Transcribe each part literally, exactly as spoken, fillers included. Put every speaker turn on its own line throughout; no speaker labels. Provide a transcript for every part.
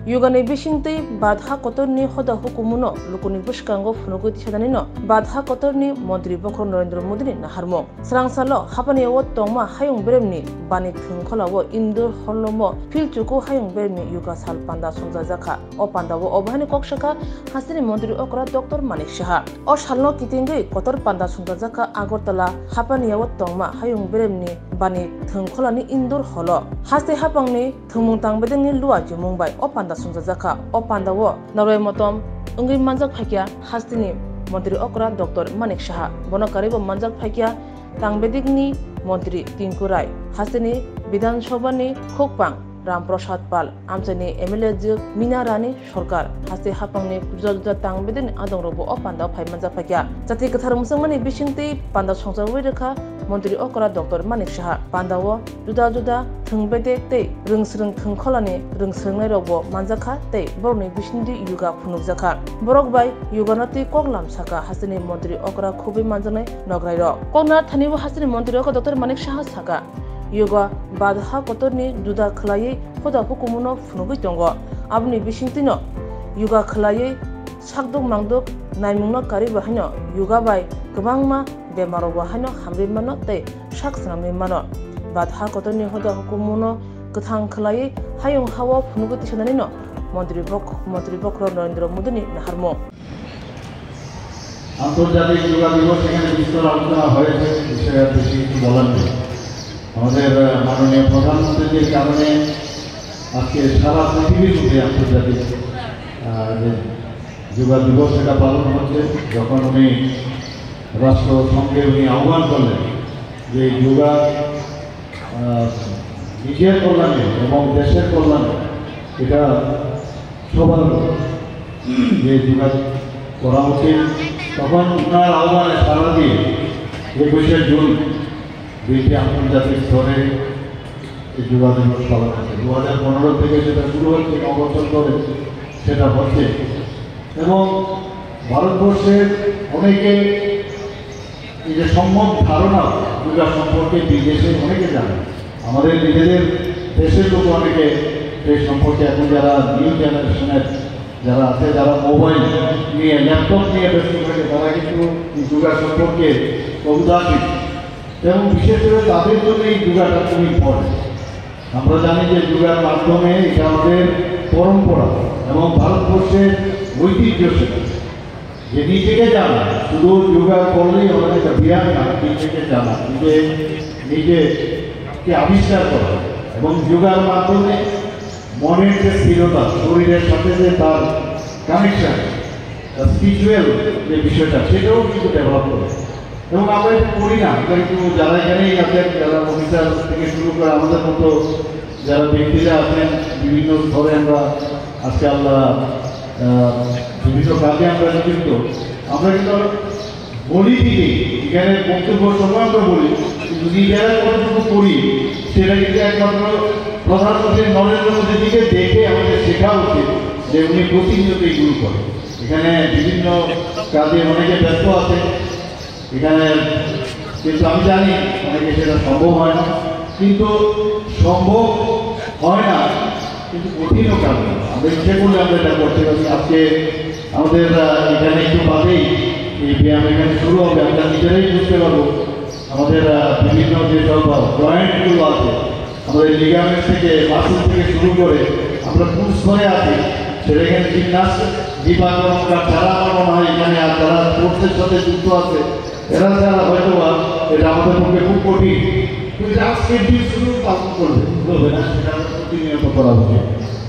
Yugani bisingtei badha kotorni hoda hukumuno lukuni buskango funugo tisadanino badha kotorni Montri Bokro Narendra Modi ni naharmo srangsalo hapani awot tongma hayung beremni bani thungkholawo indoor hollomo filchuko hayung beremni yuga sal panda songjajaka o pandawo obhani kokshaka hasini Montri Okra Doctor Manik Shaha o salno kitingei kotor panda songjajaka Agartala hapani awot tongma hayung beremni bani thungkholani indoor holo haste hapangni thumung tangbedengni luwa jumungbai o panda songjajaka o pandawo naroi motom ungui manjak phakya hastini Montri Okra Doctor Manik Shaha bono karibo manjak phakya tangbedikni Montri Tinku Rai hastini Bidhan Sabhani Khokpang Ramprasad Pal amchani M L A Juk Mina Rani Sarkar haste hapangni pujal tangbedin adongrobo o panda phai manjak phakya jati kathar musangmani bisingtei panda songjawi rekha Montri Okra Doctor Manik Shaha pandawo juda juda thungbede tei rungsrung thungkholani rungsrungnai robo manjakha tei borni bisindi yuga phunukjaka borok bai yuganati koklam saka hasini Montri Okra khubi manjanai nograi ro kokna thanibo hasini Montri Okra Doctor Manik Shaha saka yuga badha kotorni juda khlai khoda hukumuno phunugui tongo abni bisingtino yuga khlai sakdok mangdok naimungno kariba haino yuga bai gobangma bemarogo haino hamri mano tei saksnamni mano badha kotorni hoda hukumuno gothang khlai hayung hawa phunugui tisananino Montri Bok Montri Bokro Narendra Modi ni naharmo
আন্তর্জাতিক যোগা দিবস এখানে বিস্তর আলোচনা হয়েছে বিষয়ে বেশি কিছু বলার নেই আমাদের মাননীয় প্রধানমন্ত্রীর কারণে আজকে সারা পৃথিবীর মধ্যে আন্তর্জাতিক যোগা দিবস এটা পালন হচ্ছে যখন উনি রাষ্ট্রসংঘে উনি আহ্বান করলেন যে যোগা নিজের কল্যাণে এবং দেশের কল্যাণে এটা সবার যে যোগা করা উচিত তখন ওনার আহ্বানে সাড়া দিয়ে একুশে জুন দুইটি আন্তর্জাতিক স্তরে এই যোগা দিবস পালন হচ্ছে দু হাজার পনেরো থেকে সেটা শুরু হচ্ছে ন বছর ধরে সেটা হচ্ছে এবং ভারতবর্ষের অনেকে এই যে সম্যক ধারণা যোগা সম্পর্কে বিদেশে অনেকে জানে আমাদের নিজেদের দেশের লোক অনেকে এই সম্পর্কে এখন যারা নিউ জেনারেশনের যারা আছে যারা মোবাইল নিয়ে ল্যাপটপ নিয়ে ব্যস্ত থাকে তারা কিন্তু এই যোগা সম্পর্কে অবদাসী এবং বিশেষ করে তাদের জন্য এই যোগাটা খুব ইম্পর্টেন্ট আমরা জানি যে যোগার মাধ্যমে এটা আমাদের পরম্পরা এবং ভারতবর্ষের ঐতিহ্য সেটা যে নিজেকে জানা শুধু যোগা করলেই আমাদের একটা বিরাট না নিজেকে জানা নিজে নিজেকে আবিষ্কার করা এবং যোগার মাধ্যমে মনের যে স্থিরতা শরীরের সাথে যে তার কানেকশন স্পিরিচুয়াল যে বিষয়টা সেটাও কিন্তু ডেভেলপ করে এবং আমরা এটা করি না এটা কিন্তু যারা এখানেই আছেন যারা অফিসার থেকে শুরু করে আমাদের মতো যারা ব্যক্তিরা আছেন বিভিন্ন স্তরে আমরা আজকে আমরা বিভিন্ন কাজে আমরা নিযুক্ত আমরা কিন্তু বলি ঠিকই এখানে বক্তব্য সময় আমরা বলি কিন্তু নিজেরা কতটুকু করি সেটা কিন্তু একমাত্র প্রধানমন্ত্রী নরেন্দ্র মোদীজিকে দেখে আমাদের শেখা উচিত যে উনি প্রতিনিয়ত এগুলো করেন এখানে বিভিন্ন কাজে অনেকে ব্যস্ত আছে এখানে কিন্তু আমি জানি অনেকে সেটা সম্ভব হয় না কিন্তু সম্ভব হয় না কিন্তু কঠিনও কাজ আমরা ইচ্ছে করলে আমরা এটা করতে পারি আজকে আমাদের এখানে একটু বাদেই এই ব্যায়াম এখানে শুরু হবে আমরা নিজেরাই বুঝতে পারবো আমাদের বিভিন্ন যেসব জয়েন্টগুলো আছে আমাদের লিগামেন্ট থেকে মাসুল থেকে শুরু করে আমরা কোন স্তরে আছি সেটা এখানে জিমনাস্ট দীপাকরণকার যারা আমার মনে হয় এখানে আর যারা স্পোর্টসের সাথে যুক্ত আছে এরা যারা হয়তো এটা আমাদের পক্ষে খুব কঠিন কিন্তু আজকের দিন শুধু পালন করবে করবে না সেটা প্রতিনিয়ত করা উচিত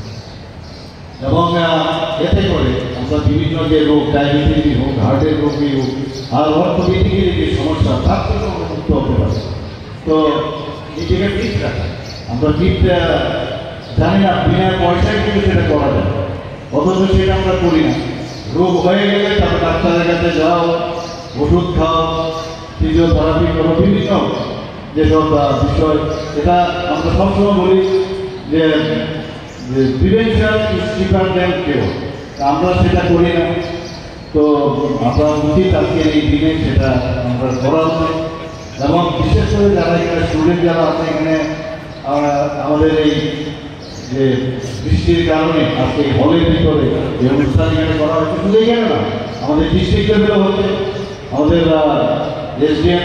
এবং এতে করে আমরা বিভিন্ন যে রোগ ডায়াবেটিস হোক হার্টের রোগী হোক আর অর্থনীতির যে সমস্যা তার থেকে আমরা মুক্ত হতে পারি তো নিজেকে ফিট রাখা আমরা ফিট জানি না বিনা পয়সায় কিন্তু সেটা করা যায় অথচ সেটা আমরা করি না রোগ হয়ে গেলে তারপর ডাক্তারের কাছে যাও ওষুধ খাও ফিজিওথেরাপি করো বিভিন্ন যেসব বিষয় এটা আমরা সবসময় বলি যে prevention is cheaper than cure আমরা সেটা করি না তো আমরা উচিত আজকের এই দিনে সেটা আমরা করা উচিত এবং বিশেষ করে যারা এখানে স্টুডেন্ট যারা আছে এখানে আমাদের এই যে বৃষ্টির কারণে আজকে হলের ভিতরে এই অনুষ্ঠান এখানে করা হচ্ছে, শুধু এখানে না, আমাদের ডিস্ট্রিক্ট লেভেলেও হচ্ছে, আমাদের এসডিএম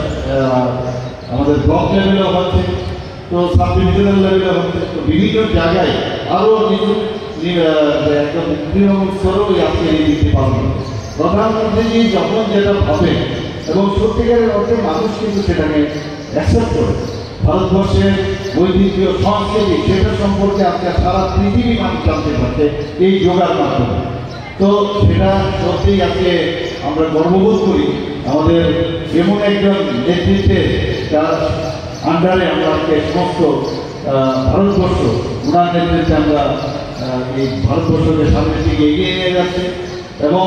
আমাদের ব্লক লেভেলেও হচ্ছে, তো সাব ডিভিশনাল লেভেলেও হচ্ছে, তো বিভিন্ন জায়গায় আরও কিছু একদম তৃণমূল স্তরেও আজকে এই দিকটি পালন করে। প্রধানমন্ত্রীজি যখন যেটা ভাবেন এবং সত্যিকারের অর্থে মানুষ কিন্তু সেটাকে অ্যাকসেপ্ট করে, ভারতবর্ষের ঐতিহ্য সংস্কৃতি সেটা সম্পর্কে আজকে সারা পৃথিবী মানুষ জানতে পারছে এই যোগার মাধ্যমে। তো সেটা সত্যিই আজকে আমরা গর্ববোধ করি আমাদের এমন একজন নেতৃত্বে যার আন্ডারে আমরা আজকে সমস্ত ভারতবর্ষ উনার নেতৃত্বে আমরা এই ভারতবর্ষকে সামনের দিকে এগিয়ে নিয়ে যাচ্ছে এবং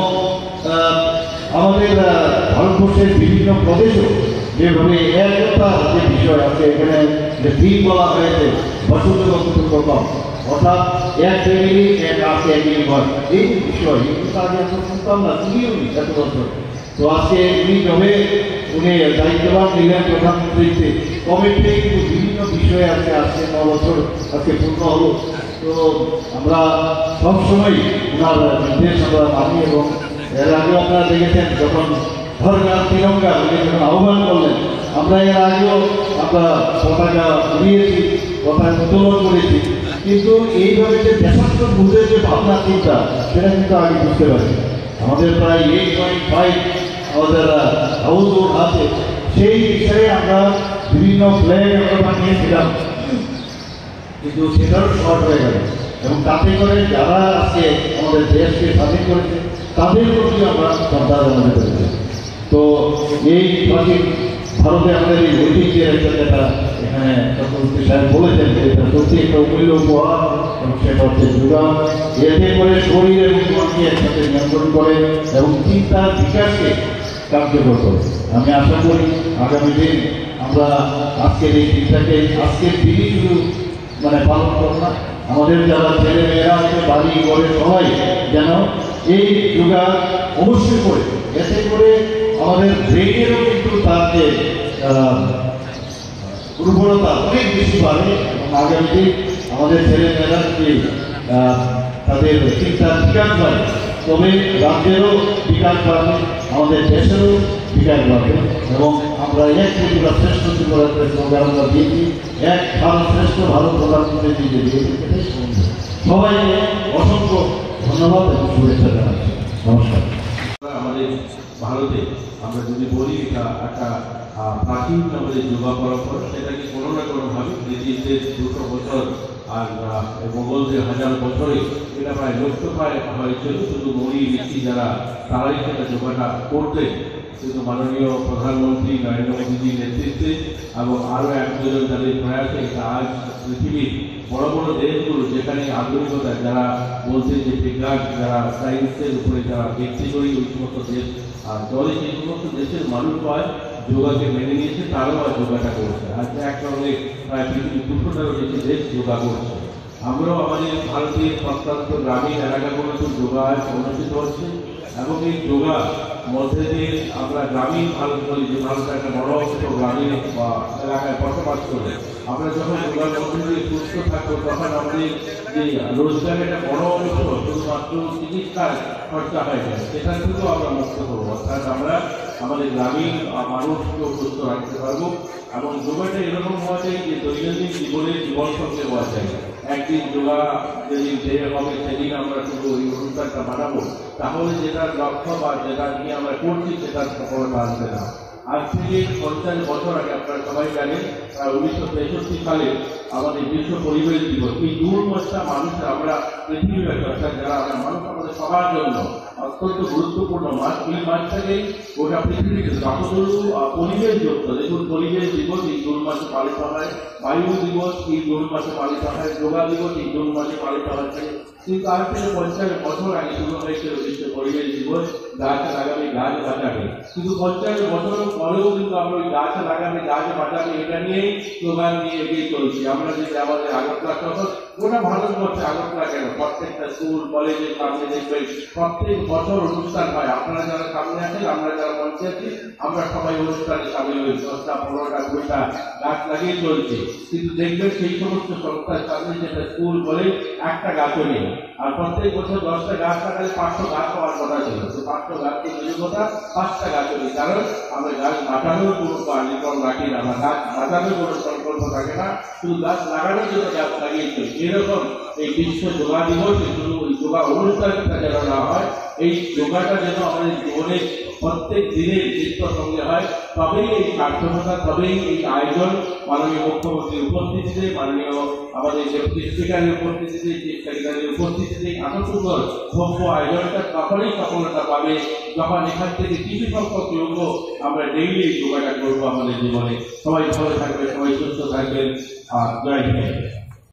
আমাদের ভারতবর্ষের বিভিন্ন প্রদেশেও যেভাবে একতা যে বিষয় আছে এখানে যে থিম বলা হয়েছে বসুন্ধরা কুটুম্বকম, অর্থাৎ এক ফ্যামিলি এক আছে এক ঘর, এই যে বিষয় এগুলো আগে আমরা শুনতাম না, শুনিও নি এত বছর। তো আজকে উনি যবে উনি দায়িত্ববান নিলেন প্রধানমন্ত্রীতে তবে থেকে কিন্তু বিভিন্ন বিষয়ে আজকে আজকে ন বছর আজকে পূর্ণ হলো। তো আমরা সবসময় ওনার নির্দেশ আমরা মানি এবং এর আগেও আপনারা দেখেছেন যখন ধরগার তিরঙ্গা উনি যখন আহ্বান করলেন আমরা এর আগেও আমরা পতাকা উড়িয়েছি, পতাকা উত্তোলন করেছি, কিন্তু এইভাবে যে দেশাত্মবোধের যে ভাবনা চিন্তা সেটা কিন্তু আগে বুঝতে পারি। আমাদের প্রায় এইট পয়েন্ট ফাইভ আমাদের হাউস বোট আছে, সেই বিষয়ে আমরা বিভিন্ন ফ্ল্যাগ আমরা বানিয়েছিলাম, কিন্তু সেটাও শর্ট হয়ে গেল এবং তাতে করে যারা আজকে আমাদের দেশকে স্বাধীন করেছে তাদের প্রতি আমরা শ্রদ্ধা জানাতে পেরেছি। তো এই প্রাচীন ভারতে আমাদের এই ঐতিহ্যের একটা যেটা এখানে চক্রবর্তী সাহেব বলেছেন এটা সত্যি একটা অমূল্য উপহার এবং সেটা হচ্ছে যোগা। এতে করে শরীর এবং মনকে একসাথে নিয়ন্ত্রণ করে এবং চিন্তার বিকাশকে কার্যকর করে। আমি আশা করি আগামী দিন আমরা আজকের এই দিনটাকে আজকের দিনই শুধু মানে পালন করব না, আমাদের যারা ছেলে মেয়েরা আছে বাড়ি ঘরে সবাই যেন এই যোগা অবশ্যই করে, এতে করে আমাদের ব্রেনেরও কিন্তু তার যে উর্বরতা অনেক বেশি বাড়ে এবং আগামী দিন আমাদের ছেলে মেয়েরা যদি তাদের চিন্তার বিকাশ বাড়ে তবে রাজ্যেরও বিকাশ বাড়বে, আমাদের দেশেরও বিকাশ বাড়বে এবং আমরা এক ত্রিপুরা শ্রেষ্ঠ ত্রিপুরা স্লোগান আমরা দিয়েছি, এক ভারত শ্রেষ্ঠ ভারত প্রধানমন্ত্রী দিয়ে দিয়েছি। সবাইকে অসংখ্য ধন্যবাদ এবং শুভেচ্ছা জানাচ্ছি। নমস্কার।
আমাদের ভারতে আমরা যদি বলি এটা একটা প্রাচীন আমাদের যোগা পরম্পরা, সেটাকে কোনো না কোনোভাবে ব্রিটিশদের দুশো বছর আর মোগলদের হাজার বছরে এটা প্রায় লক্ষ প্রায় হয়েছিল। শুধু মরি ব্যক্তি যারা তারাই সেটা যোগাটা করতেন, কিন্তু মাননীয় প্রধানমন্ত্রী নরেন্দ্র মোদীজির নেতৃত্বে এবং আরও এক দুজন যাদের প্রয়াসে এটা আজ পৃথিবীর বড় বড় দেশগুলো যেখানে আধুনিকতা যারা বলছেন যে বিজ্ঞান যারা সায়েন্সের উপরে যারা ভিত্তি করি ওই সমস্ত দেশ আর দলে যে সমস্ত দেশের মানুষ হয় যোগাকে মেনে নিয়েছে তারাও আর যোগাটা করছে। আজ এক সঙ্গে প্রায় পৃথিবীর দুশোটারও বেশি দেশ যোগা করছে। আমরাও আমাদের ভারতীয় প্রত্যন্ত গ্রামীণ এলাকাগুলোতে যোগা অনুষ্ঠিত হচ্ছে এবং এই যোগা মধ্যে দিয়ে আমরা গ্রামীণ ভারত বলি যে ভারত একটা বড় অংশ গ্রামীণ বা এলাকায় বসবাস করে আমরা যখন যোগার মধ্যে দিয়ে সুস্থ থাকবো তখন আমাদের যে রোজগারের একটা বড় অংশ শুধুমাত্র চিকিৎসার খরচা হয়ে যায়, সেটা থেকেও আমরা মুক্ত করবো। অর্থাৎ আমরা আমাদের গ্রামীণ মানুষকেও সুস্থ রাখতে পারবো এবং যোগাটা এরকম হওয়া চাই যে দৈনন্দিন জীবনের জীবন সঙ্গে হওয়া চাই। একদিন যোগা যেদিন ডে হবে সেদিন আমরা শুধু ওই অনুষ্ঠানটা বানাবো, তাহলে যেটা লক্ষ্য বা যেটা নিয়ে আমরা করছি সেটার সফলতা আসবে না। আজ থেকে পঞ্চাশ বছর আগে আপনারা সবাই জানেন উনিশশো তেষট্টি সালে আমাদের বিশ্ব পরিবেশ দিবস, এই জুন মাসটা মানুষের আমরা পৃথিবীর অর্থাৎ যারা আমরা মানুষ আমাদের সবার জন্য অত্যন্ত গুরুত্বপূর্ণ মাস। এই মাসটাকেই গোটা পৃথিবীতে যতগুলো পরিবেশ যুক্ত, দেখুন পরিবেশ দিবস এই জুন মাসে পালিত হয়, বায়ু দিবস এই জুন মাসে পালিত হয়, যোগা দিবস এই জুন মাসে পালিত হচ্ছে। কিন্তু আজ থেকে পঞ্চাশ বছর আগে শুরু হয়েছিল বিশ্ব পরিবেশ দিবস, গাছ লাগাবে গাছ বাঁচাবে। কিন্তু পঞ্চাশ বছরের পরেও কিন্তু আমরা ওই গাছ লাগাবে গাছ বাঁচাবে এটা নিয়েই স্লোগান নিয়ে এগিয়ে চলছি। আমরা যদি আমাদের আগরতলা শহর গোটা ভারতবর্ষে আলোক না কেন প্রত্যেকটা স্কুল কলেজের সামনে দেখবেন প্রত্যেক বছর অনুষ্ঠান হয়। আপনারা যারা সামনে আছেন, আমরা যারা মঞ্চে আছি, আমরা সবাই অনুষ্ঠানে সামিল হই। দশটা পনেরোটা কুড়িটা গাছ লাগিয়ে চলছে, কিন্তু দেখবেন সেই সমস্ত সংস্থার সামনে যেটা স্কুল কলেজ একটা গাছও নেই। আর প্রত্যেক বছর দশটা গাছ লাগালে পাঁচশো গাছ হওয়ার কথা ছিল, তো পাঁচশো গাছকে নিয়ে কথা পাঁচটা গাছও নেই। কারণ আমরা গাছ লাগানোর কোনো কার্যক্রম রাখি না, আমরা গাছ লাগানোর কোনো সংকল্প থাকে না, শুধু গাছ লাগানোর জন্য গাছ লাগিয়ে চলছে। এরকম এই বিশ্ব যোগা দিবসে শুধু ওই যোগা অনুষ্ঠানটা যেন না হয়, এই যোগাটা যেন আমাদের জীবনে প্রত্যেক দিনের চিত্ত সঙ্গে হয়, তবেই এই সার্থকতা, তবেই এই আয়োজন মাননীয় মুখ্যমন্ত্রীর উপস্থিতিতে, মাননীয় আমাদের ডেপুটি স্পিকারের উপস্থিতিতে, চিফ সেক্রেটারির উপস্থিতিতে এত সুন্দর ভব্য আয়োজনটা তখনই সফলতা পাবে যখন এখান থেকে কিছু সংখ্যক যোগ্য আমরা ডেইলি এই যোগাটা করবো আমাদের জীবনে। সবাই ভালো থাকবে, সবাই সুস্থ থাকবেন। আর জয় হিন্দ।